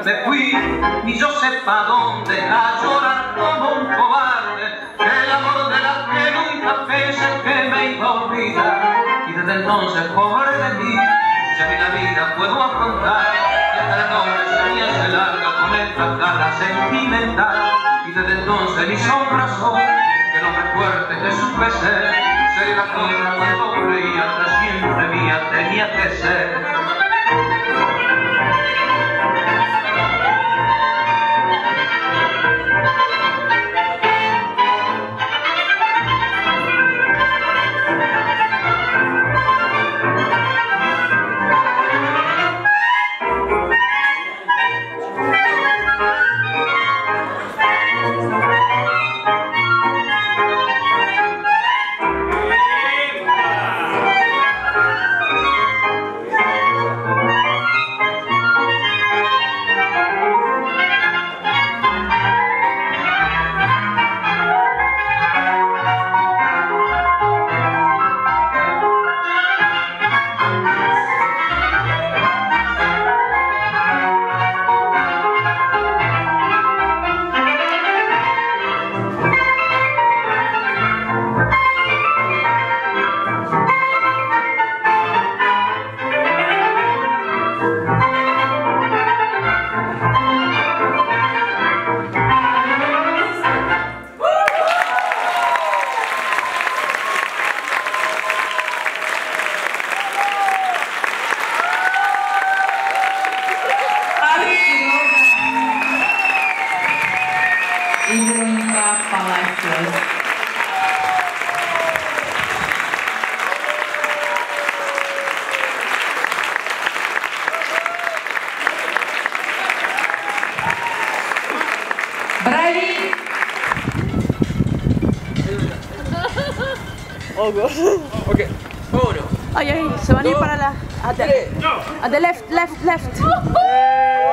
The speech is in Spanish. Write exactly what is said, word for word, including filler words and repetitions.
me fui, ni yo sepa dónde, a llorar como un cobarde, el amor de la que nunca pensé que me iba a olvidar. Y desde entonces, pobre de mí, ya ni la vida puedo afrontar, y hasta la noche se me hace larga con esta cara sentimental. Y desde entonces mi sombra son, que no recuerde que supe ser, ser la cosa cuando creía que siempre mía tenía que ser. Bravi. Oh, ok, uno. Ay, ay, se van a ir para la... At the, at the left, left, left.